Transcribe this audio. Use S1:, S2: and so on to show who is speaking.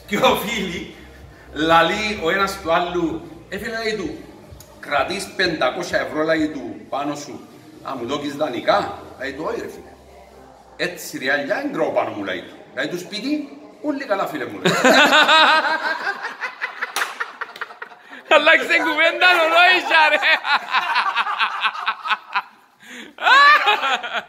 S1: δυο φίλοι, λαλεί ο ένας του άλλου, φίλε, λέει του, κρατείς 500 ευρώ, λέει του, πάνω σου, να μου δώκεις δανεικά, λέει του, όχι ρε φίλε. Έτσι ριαλιά είναι τρώω πάνω μου, λέει του. Λέει του σπίτι, όλοι καλά φίλε μου, λέει.
S2: Αλλάξε κουβέντα, νορόησα ρε.